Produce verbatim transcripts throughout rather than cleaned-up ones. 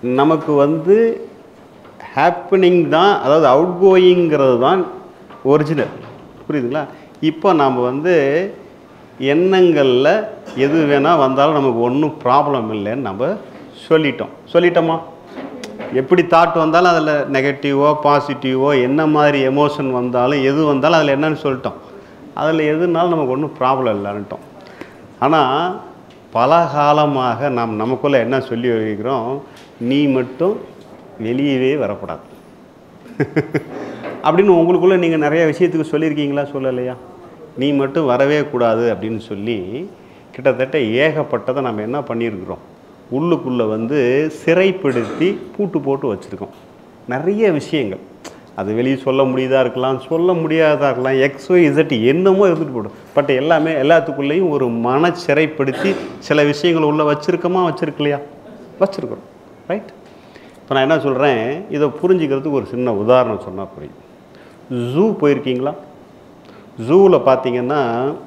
நமக்கு வந்து ஹேப்பனிங் தான், அதாவது அவுட் கோயிங்கிறது தான் ஒரிஜினல். புரியுதுங்களா? இப்போ நாம் வந்து எண்ணங்களில் எது வேணால் வந்தாலும் நமக்கு ஒன்றும் ப்ராப்ளம் இல்லைன்னு நம்ம சொல்லிட்டோம். சொல்லிட்டோமா? எப்படி தாட் வந்தாலும் அதில் நெகட்டிவோ பாசிட்டிவோ என்ன மாதிரி எமோஷன் வந்தாலும் எது வந்தாலும் அதில் என்னன்னு சொல்லிட்டோம். அதில் எதுனாலும் நமக்கு ஒன்றும் ப்ராப்ளம் இல்லைன்ட்டோம். ஆனால் பல காலமாக நாம் நமக்குள்ளே என்ன சொல்லி வைக்கிறோம், நீ மட்டும் வெளியவே வரக்கூடாது அப்படின்னு உங்களுக்குள்ளே நீங்கள் நிறைய விஷயத்துக்கு சொல்லியிருக்கீங்களா, சொல்லலையா? நீ மட்டும் வரவே கூடாது அப்படின்னு சொல்லி கிட்டத்தட்ட ஏகப்பட்டதை நம்ம என்ன பண்ணியிருக்கிறோம், உள்ளுக்குள்ளே வந்து சிறைப்படுத்தி பூட்டு போட்டு வச்சுருக்கோம். நிறைய விஷயங்கள் அது வெளியே சொல்ல முடியாதா இருக்கலாம், சொல்ல முடியாததாக இருக்கலாம், எக்ஸோ இசட் என்னமோ இருந்துட்டு போடும். பட் எல்லாமே எல்லாத்துக்குள்ளேயும் ஒரு மன சிறைப்படுத்தி சில விஷயங்களை உள்ளே வச்சுருக்கோமா, வச்சுருக்கலையா? வச்சுருக்கிறோம். ரைட்? இப்போ நான் என்ன சொல்கிறேன், இதை புரிஞ்சுக்கிறதுக்கு ஒரு சின்ன உதாரணம் சொன்னால் புரியும். ஜூ போயிருக்கீங்களா? ஜூவில் பார்த்தீங்கன்னா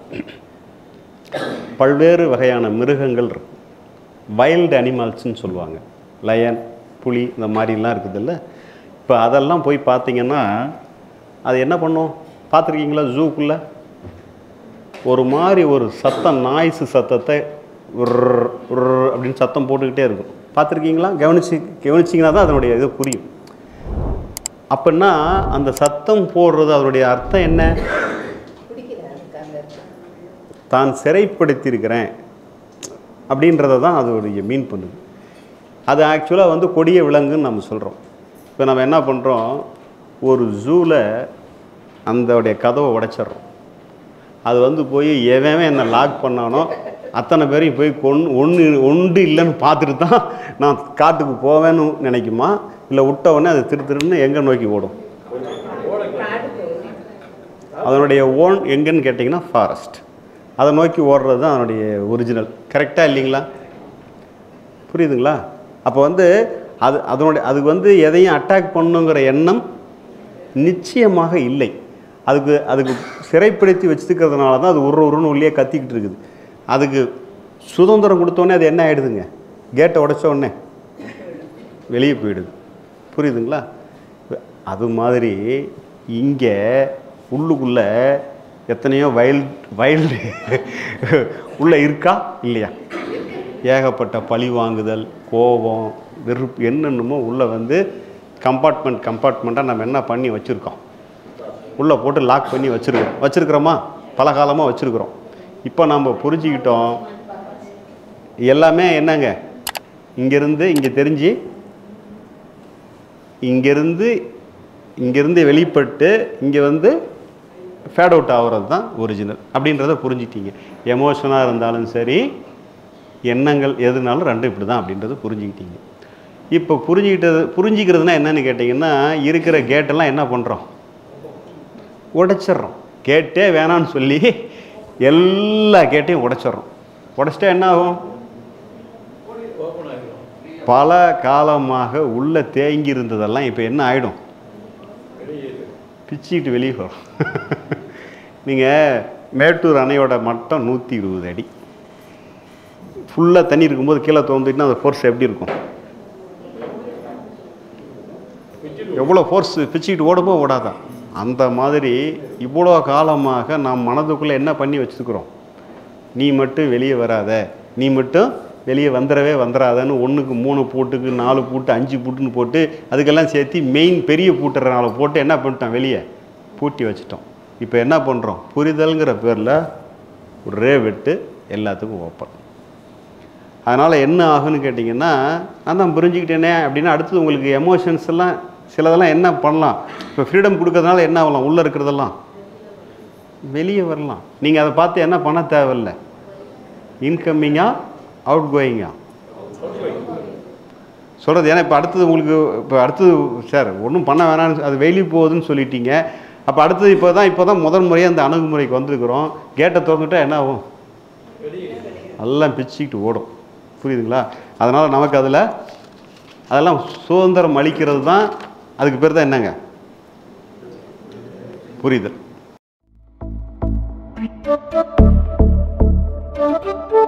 பல்வேறு வகையான மிருகங்கள் இருக்கும். வைல்டு அனிமல்ஸ்ன்னு சொல்லுவாங்க. லயன், புலி, இந்த மாதிரிலாம் இருக்குதுல்ல. இப்போ அதெல்லாம் போய் பார்த்தீங்கன்னா அது என்ன பண்ணும் பார்த்துருக்கீங்களா? ஜூக்குள்ளே ஒரு மாதிரி ஒரு சத்தம், நாய்ஸு சத்தத்தை அப்படின்னு சத்தம் போட்டுக்கிட்டே இருக்கும். பார்த்துருக்கீங்களா? கவனிச்சு கவனிச்சிங்கன்னா தான் அதனுடைய இது புரியும். அப்படின்னா அந்த சத்தம் போடுறது அதனுடைய அர்த்தம் என்ன? தான் சிறைப்படுத்தியிருக்கிறேன் அப்படின்றத தான் அதோடைய மீன் பண்ணுது. அது ஆக்சுவலாக வந்து கொடிய விலங்குன்னு நம்ம சொல்கிறோம். இப்போ நம்ம என்ன பண்ணுறோம், ஒரு ஜூவில் அந்தோடைய கதவை உடைச்சிட்றோம். அது வந்து போய் எவன் என்னை லாக் பண்ணானோ அத்தனை பேரையும் போய் கொன் ஒன்று ஒன்று இல்லைன்னு பார்த்துட்டு தான் நான் காட்டுக்கு போவேன்னு நினைக்குமா, இல்லை விட்ட உடனே அது திரு திருன்னு எங்கே நோக்கி ஓடும்? அதனுடைய ஓன் எங்கன்னு கேட்டிங்கன்னா ஃபாரஸ்ட். அதை நோக்கி ஓடுறது தான் அதனுடைய ஒரிஜினல். கரெக்டாக இல்லைங்களா? புரியுதுங்களா? அப்போ வந்து அது அதனுடைய அதுக்கு வந்து எதையும் அட்டாக் பண்ணுங்கிற எண்ணம் நிச்சயமாக இல்லை. அதுக்கு அதுக்கு சிறைப்படுத்தி வச்சுக்கிறதுனால தான் அது ஒரு ஒருன்னு உள்ளே கத்திக்கிட்டு இருக்குது. அதுக்கு சுதந்திரம் கொடுத்தோடனே அது என்ன ஆகிடுதுங்க, கேட்டை உடைச்ச உடனே வெளியே போயிடுது. புரியுதுங்களா? அது மாதிரி இங்கே உள்ளுக்குள்ளே எத்தனையோ வைல்ட் வைல்டு உள்ளே இருக்கா இல்லையா? ஏகப்பட்ட பழி வாங்குதல், கோபம், வெறுப்பு, என்னென்னமோ உள்ளே வந்து கம்பார்ட்மெண்ட் கம்பார்ட்மெண்ட்டாக நம்ம என்ன பண்ணி வச்சுருக்கோம், உள்ளே போட்டு லாக் பண்ணி வச்சுருக்கோம். வச்சுருக்கிறோமா? பல காலமாக வச்சுருக்குறோம். இப்போ நம்ம புரிஞ்சுக்கிட்டோம் எல்லாமே என்னங்க, இங்கேருந்து இங்கே தெரிஞ்சு இங்கேருந்து இங்கேருந்து வெளிப்பட்டு இங்கே வந்து ஃபேட் அவுட் ஆகிறது தான் ஒரிஜினல் அப்படின்றத புரிஞ்சிட்டீங்க. எமோஷனாக இருந்தாலும் சரி, எண்ணங்கள் எதுனாலும் ரெண்டும் இப்படி தான் அப்படின்றத புரிஞ்சுக்கிட்டீங்க. இப்போ புரிஞ்சுக்கிட்டது புரிஞ்சிக்கிறதுனா என்னென்னு கேட்டிங்கன்னா, இருக்கிற கேட்டெல்லாம் என்ன பண்ணுறோம், உடைச்சிட்றோம். கேட்டே வேணான்னு சொல்லி எல்லா கேட்டையும் உடைச்சிட்றோம். உடைச்சிட்டா என்ன ஆகும்? பல காலமாக உள்ளே தேங்கி இருந்ததெல்லாம் இப்போ என்ன ஆகிடும், பிச்சுக்கிட்டு வெளியே வரும். நீங்கள் மேட்டூர் அணையோட மட்டம் நூற்றி இருபது அடி, ஃபுல்லாக தண்ணி இருக்கும்போது கீழே தோந்துட்டுனா அந்த ஃபோர்ஸ் எப்படி இருக்கும்? எவ்வளோ ஃபோர்ஸ் பிச்சுக்கிட்டு ஓடுமோ ஓடாதான்? அந்த மாதிரி இவ்வளோ காலமாக நாம் மனதுக்குள்ளே என்ன பண்ணி வச்சுருக்குறோம், நீ மட்டும் வெளியே வராத, நீ மட்டும் வெளியே வந்துடவே வந்துடாதன்னு ஒன்றுக்கு மூணு பூட்டுக்கு நாலு பூட்டு அஞ்சு பூட்டுன்னு போட்டு அதுக்கெல்லாம் சேர்த்து மெயின் பெரிய பூட்டுறனால போட்டு என்ன பண்ணிட்டோம், வெளியே பூட்டி வச்சிட்டோம். இப்போ என்ன பண்ணுறோம், புரிதல்ங்கிற பேரில் ஒரே வெட்டு எல்லாத்துக்கும் ஓப்பன். அதனால் என்ன ஆகுன்னு கேட்டிங்கன்னா, நான் தான் புரிஞ்சுக்கிட்டேனே அப்படின்னா அடுத்தது உங்களுக்கு எமோஷன்ஸ் எல்லாம் சிலதெல்லாம் என்ன பண்ணலாம். இப்போ ஃப்ரீடம் கொடுக்கறதுனால என்ன ஆகலாம், உள்ளே இருக்கிறதெல்லாம் வெளியே வரலாம். நீங்கள் அதை பார்த்து என்ன பண்ண தேவையில்லை, இன்கம்மிங்காக அவுட் கோயிங்கா சொல்கிறது. ஏன்னா இப்போ அடுத்தது உங்களுக்கு இப்போ அடுத்தது சார் ஒன்றும் பண்ண வேணான்னு அது வெளியே போகுதுன்னு சொல்லிட்டீங்க. அப்போ அடுத்தது இப்போ தான் இப்போ தான் முதல் முறையாக அந்த அணுகுமுறைக்கு வந்துருக்குறோம். கேட்டை திறந்துட்டால் என்ன ஆகும், எல்லாம் பிச்சுக்கிட்டு ஓடும். புரியுதுங்களா? அதனால் நமக்கு அதில் அதெல்லாம் சுதந்திரம் அளிக்கிறது தான், அதுக்கு பேர் தான் என்னங்க, புரியுதல்.